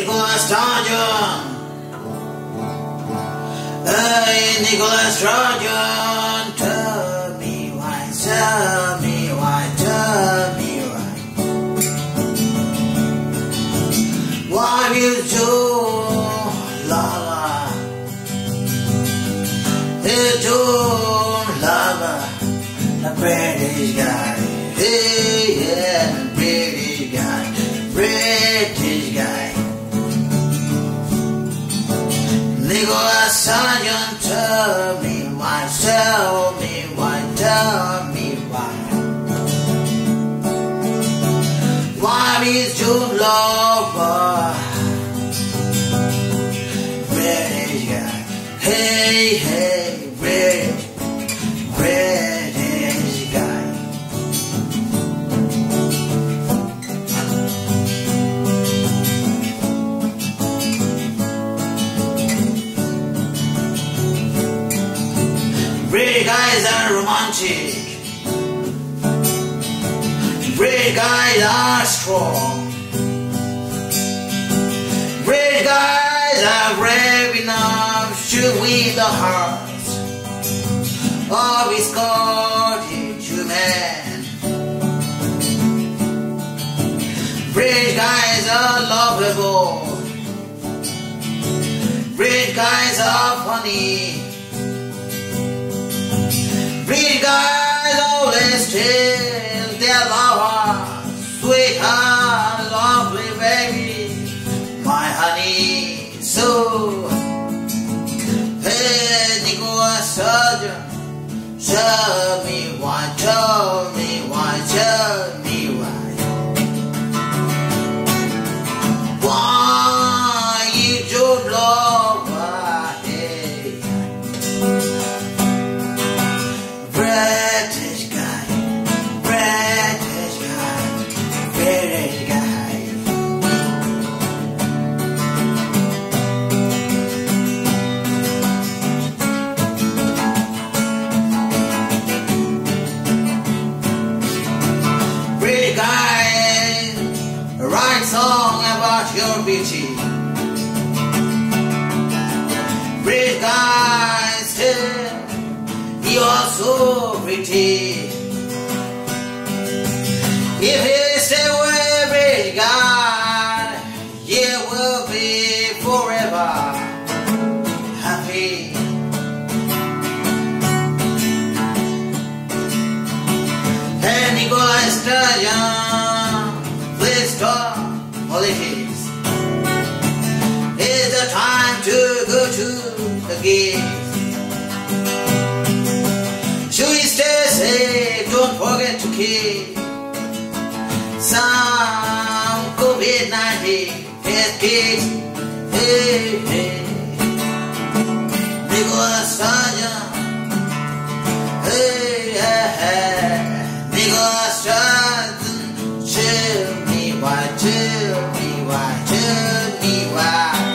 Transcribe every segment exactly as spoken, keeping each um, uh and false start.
Nicola Sturgeon. Hey, Nicola Sturgeon, tell me why, tell me why, tell me why. Why you do love? You do love a British guy. Hey, yeah, British guy, British guy. Nicola Sturgeon, tell me why, tell me why, tell me why. Why is your lover British guy? Hey, hey, British, British guy. British guys are romantic. British guys are strong. British guys are brave enough to win the hearts of his Scottish men. British guys are loveable. British guys are funny. British guys always tell their lovers, sweetheart, lovely baby, my honey. So, hey, Nicola Sturgeon, tell me why, tell me why, tell me why. Why you don't love her, hey. British guy, British guy, British guy. British guy, write song about your beauty. British guy, still you are so pretty. If you stay with British guy, you will be forever happy. Hey, Nicola Sturgeon, please stop politics. It's the time to go to the gate. Should we stay safe? Don't forget to keep some COVID nineteen test kits. Hey, hey, Nicola Sturgeon. Hey, hey, hey, Nicola Sturgeon. Tell me why, tell me why, tell me why.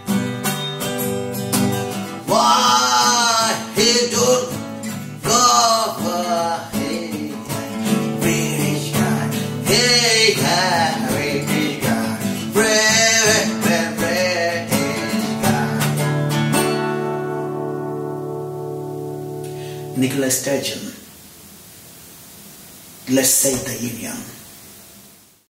Why he don't love, hey, British guy, hey, British guy, British, British guy. Nicola Sturgeon, let's save the Union.